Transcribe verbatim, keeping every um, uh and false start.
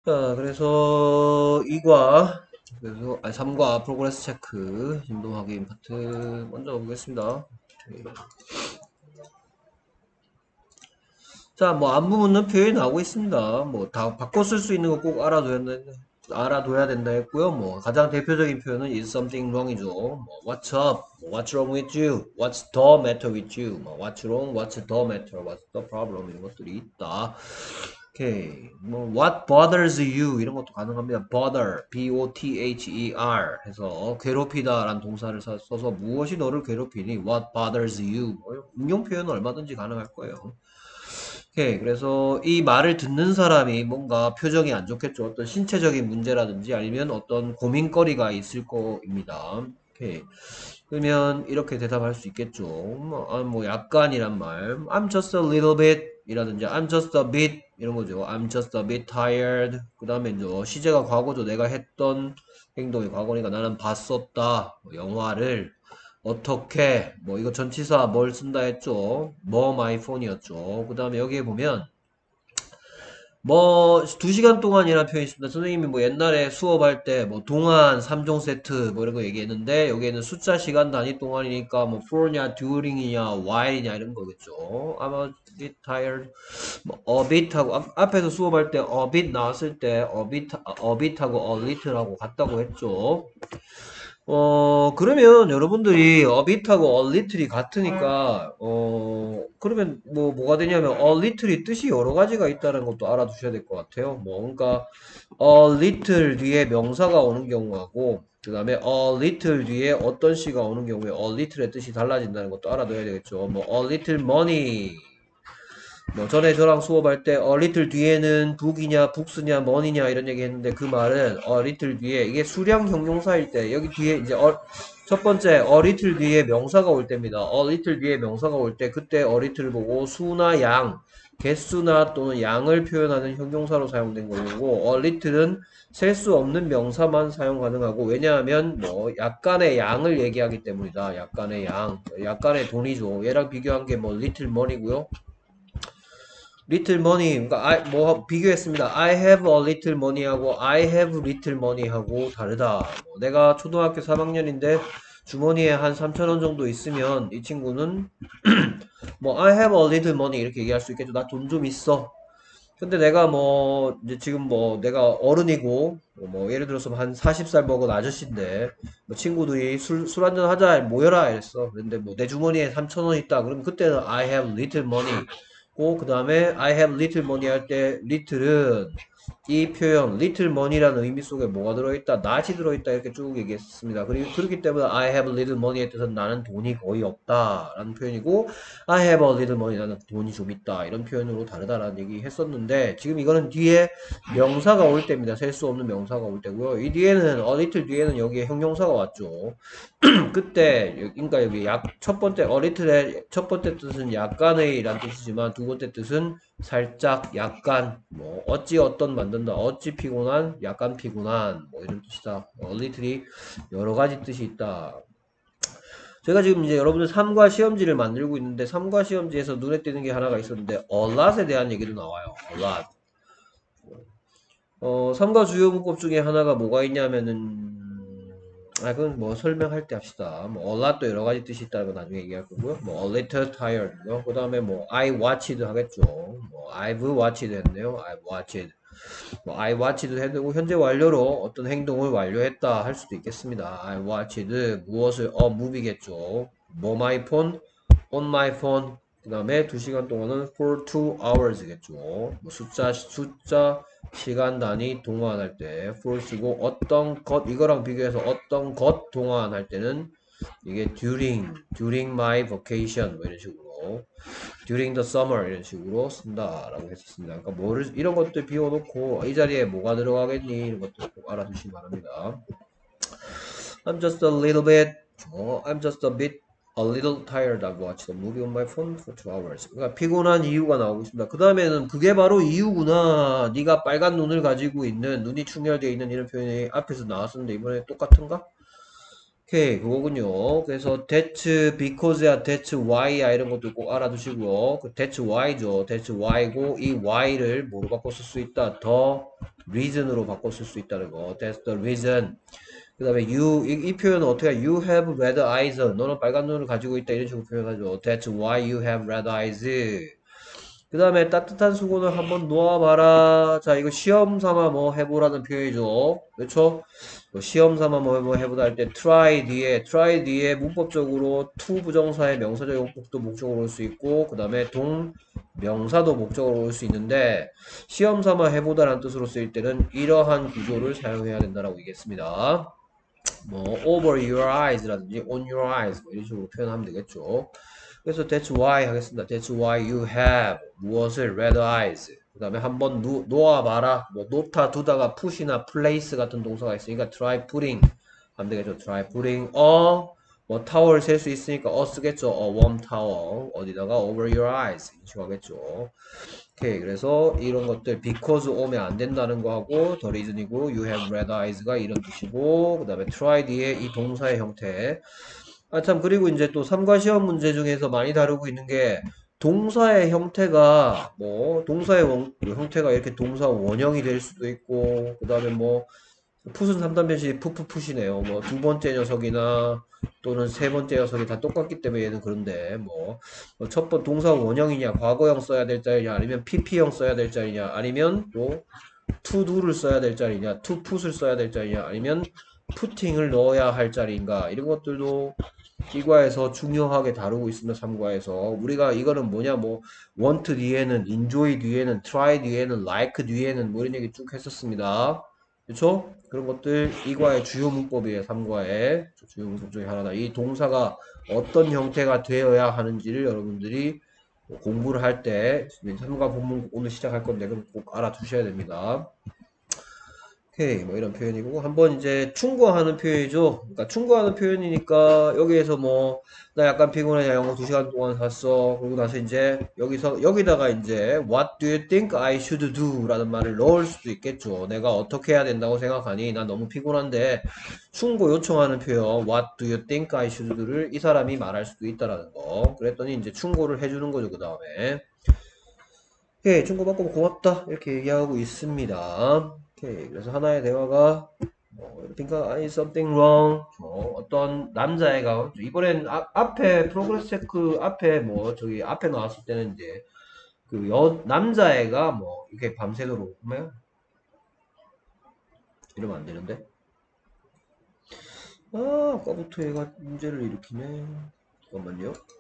자, 그래서 이과, 그래서 아니 삼 과 프로그레스 체크, 진도 확인 파트 먼저 보겠습니다. 오케이. 자, 뭐 안무 묻는 표현이 나오고 있습니다. 뭐 다 바꿔 쓸 수 있는 거 꼭 알아둬야 된다, 알아둬야 된다 했고요. 뭐 가장 대표적인 표현은 is something wrong이죠. 뭐 what's up, 뭐 what's wrong with you, what's the matter with you, 뭐 what's wrong, what's the matter, what's the problem 이런 것들이 있다. 오케이. 뭐 what bothers you 이런 것도 가능합니다. bother, b-o-t-h-e-r 해서 괴롭히다라는 동사를 사- 써서 무엇이 너를 괴롭히니? what bothers you. 뭐 응용 표현은 얼마든지 가능할 거예요. 오케이. 그래서 이 말을 듣는 사람이 뭔가 표정이 안 좋겠죠. 어떤 신체적인 문제라든지 아니면 어떤 고민거리가 있을 거입니다. 오케이. 그러면 이렇게 대답할 수 있겠죠. 뭐, 아, 뭐 약간이란 말. I'm just a little bit 이라든지 I'm just a bit 이런 거죠. I'm just a bit tired. 그 다음에 이제 시제가 과거죠. 내가 했던 행동이 과거니까 나는 봤었다. 뭐 영화를 어떻게 뭐 이거 전치사 뭘 쓴다 했죠. 뭐 마이 폰이었죠. 그 다음에 여기에 보면 뭐 두 시간 동안이라는 표현이 있습니다. 선생님이 뭐 옛날에 수업할 때 뭐 동안 삼 종 세트 뭐 이런 거 얘기했는데 여기에는 숫자 시간 단위 동안이니까 뭐 for냐 during이냐 while이냐 이런 거겠죠. I'm a bit tired. 뭐 a bit 하고 앞, 앞에서 수업할 때 a bit 나왔을 때 a bit, a bit하고 a little하고 같다고 했죠. 어, 그러면 여러분들이 a bit하고 a little이 같으니까, 어, 그러면 뭐, 뭐가 되냐면, a little이 뜻이 여러 가지가 있다는 것도 알아두셔야 될 것 같아요. 뭐, 그러니까, a little 뒤에 명사가 오는 경우하고, 그 다음에 a little 뒤에 어떤 시가 오는 경우에 a little의 뜻이 달라진다는 것도 알아둬야 되겠죠. 뭐, a little money. 뭐 전에 저랑 수업할 때 어 리틀 뒤에는 북이냐 북스냐 머니냐 이런 얘기 했는데 그 말은 어 리틀 뒤에 이게 수량 형용사일 때 여기 뒤에 이제 어, 첫 번째 어 리틀 뒤에 명사가 올 때입니다. 어 리틀 뒤에 명사가 올 때 그때 어 리틀 보고 수나 양 개수나 또는 양을 표현하는 형용사로 사용된 거고 어 리틀은 셀 수 없는 명사만 사용 가능하고 왜냐하면 뭐 약간의 양을 얘기하기 때문이다. 약간의 양 약간의 돈이죠. 얘랑 비교한 게 뭐 리틀 머니고요. little money, 그러니까 I, 뭐 비교했습니다. I have a little money하고 I have little money하고 다르다. 뭐 내가 초등학교 삼 학년인데 주머니에 한 삼천 원 정도 있으면 이 친구는 뭐 I have a little money 이렇게 얘기할 수 있겠죠. 나 돈 좀 있어. 근데 내가 뭐 이제 지금 뭐 내가 어른이고 뭐 예를 들어서 한 마흔 살 먹은 아저씨인데 뭐 친구들이 술 술 한잔 하자 모여라 이랬어. 그런데 뭐 내 주머니에 삼천 원 있다. 그럼 그때는 I have little money. 그 다음에 I have little money 할 때 little은 이 표현 little money라는 의미 속에 뭐가 들어있다? not이 들어있다 이렇게 쭉 얘기했습니다. 그리고 그렇기 때문에 I have little money의 뜻은 나는 돈이 거의 없다 라는 표현이고 I have a little money 나는 돈이 좀 있다 이런 표현으로 다르다라는 얘기 했었는데 지금 이거는 뒤에 명사가 올 때입니다. 셀 수 없는 명사가 올 때고요. 이 뒤에는 a little 뒤에는 여기에 형용사가 왔죠. 그때 그러니까 여기 약 첫 번째 어리틀의 첫 번째 뜻은 약간의 라는 뜻이지만 두 번째 뜻은 살짝 약간 뭐 어찌 어떤 만든다 어찌 피곤한 약간 피곤한 뭐 이런 뜻이다. 어리틀이 여러 가지 뜻이 있다. 제가 지금 이제 여러분들 삼과 시험지를 만들고 있는데 삼과 시험지에서 눈에 띄는 게 하나가 있었는데 a lot에 대한 얘기도 나와요. a lot. 어, 삼과 주요 문법 중에 하나가 뭐가 있냐면은 아, 그건 뭐 설명할 때 합시다. 뭐, a lot도 여러 가지 뜻이 있다는 거 나중에 얘기할 거고요. 뭐, a little tired. 그 다음에 뭐, I watched 하겠죠. 뭐, I've watched 했네요. I've watched. 뭐, I watched 해도 되고, 현재 완료로 어떤 행동을 완료했다 할 수도 있겠습니다. I watched 무엇을, 어, movie겠죠. 뭐, my phone, on my phone. 그 다음에 두 시간 동안은 for two hours겠죠. 뭐, 숫자, 숫자, 시간 단위 동안 할 때 for 쓰고 어떤 것 이거랑 비교해서 어떤 것 동안 할 때는 이게 during, during my vacation 뭐 이런 식으로 during the summer 이런 식으로 쓴다라고 했었습니다. 그러니까 뭐를 이런 것들 비워놓고 이 자리에 뭐가 들어가겠니 이런 것들 꼭 알아두시기 바랍니다. I'm just a little bit, 어, I'm just a bit, a little tired. I've watched the movie on my phone for two hours. 그러니까 피곤한 이유가 나오고 있습니다. 그 다음에는 그게 바로 이유구나. 네가 빨간 눈을 가지고 있는 눈이 충혈되어 있는 이런 표현이 앞에서 나왔었는데 이번에 똑같은가? 오케이, 그거군요. 그래서 that's because야, that's why야 이런 것도 꼭 알아두시고요. 그 that's why죠. that's why고 이 why를 뭐로 바꿔 쓸 수 있다? the reason으로 바꿔 쓸 수 있다는 거. That's the reason. 그 다음에 you 이, 이 표현은 어떻게 해? You have red eyes. 너는 빨간 눈을 가지고 있다 이런 식으로 표현하죠. That's why you have red eyes. 그 다음에 따뜻한 수건을 한번 놓아봐라. 자, 이거 시험 삼아 뭐 해보라는 표현이죠. 그렇죠? 뭐 시험 삼아 뭐 뭐 해보다 할 때 try 뒤에 try 뒤에 문법적으로 to 부정사의 명사적 용법도 목적으로 올 수 있고 그 다음에 동 명사도 목적으로 올 수 있는데 시험 삼아 해보다라는 뜻으로 쓰일 때는 이러한 구조를 사용해야 된다라고 얘기했습니다. 뭐 over your eyes라든지 on your eyes 뭐 이런 식으로 표현하면 되겠죠. 그래서 that's why 하겠습니다. That's why you have 무엇을 red eyes. 그 다음에 한번 놓아봐라. 뭐 놓다 두다가 put이나 place 같은 동사가 있으니까 try putting 하면 되겠죠. try putting a 뭐 타월 셀 수 있으니까 a 쓰겠죠. a warm towel 어디다가 over your eyes 이렇게 하겠죠. 오케이, 그래서 이런 것들 because 오면 안 된다는 거하고 the reason이고 you have red eyes가 이런 뜻이고 그 다음에 try 뒤에 이 동사의 형태. 아 참, 그리고 이제 또 삼 과 시험 문제 중에서 많이 다루고 있는 게 동사의 형태가 뭐 동사의 원, 그 형태가 이렇게 동사 원형이 될 수도 있고 그 다음에 뭐 풋은 삼 단변식 풋풋풋이네요. 뭐 두 번째 녀석이나 또는 세 번째 녀석이 다 똑같기 때문에 얘는 그런데 뭐 첫 번 동사 원형이냐 과거형 써야 될 자리냐 아니면 피피형 써야 될 자리냐 아니면 또 to do를 써야 될 자리냐 to put을 써야 될 자리냐 아니면 putting을 넣어야 할 자리인가 이런 것들도 이과에서 중요하게 다루고 있습니다. 삼 과에서 우리가 이거는 뭐냐 뭐 want 뒤에는 enjoy 뒤에는 try 뒤에는 like 뒤에는 뭐 이런 얘기 쭉 했었습니다. 그렇죠? 그런 것들 이과의 주요 문법이에요. 삼 과의 주요 문법 중에 하나다. 이 동사가 어떤 형태가 되어야 하는지를 여러분들이 공부를 할 때 삼 과 본문 오늘 시작할 건데 그럼 꼭 알아두셔야 됩니다. 오케이, 뭐 이런 표현이고 한번 이제 충고하는 표현이죠. 그러니까 충고하는 표현이니까 여기에서 뭐 나 약간 피곤해, 영어 두 시간 동안 샀어. 그러고 나서 이제 여기서 여기다가 이제 What do you think I should do? 라는 말을 넣을 수도 있겠죠. 내가 어떻게 해야 된다고 생각하니? 나 너무 피곤한데 충고 요청하는 표현 What do you think I should do를 이 사람이 말할 수도 있다라는 거. 그랬더니 이제 충고를 해주는 거죠. 그 다음에 오케이, 충고받고 고맙다 이렇게 얘기하고 있습니다. 오케이, 그래서 하나의 대화가 뭐, think I something wrong. 뭐, 어떤 남자애가 이번엔 앞, 앞에 프로그레스 체크 앞에 뭐 저기 앞에 나왔을 때는 이제 그 여 남자애가 뭐 이렇게 밤새도록 뭐야? 이러면 안 되는데. 아, 아까부터 얘가 문제를 일으키네. 잠깐만요.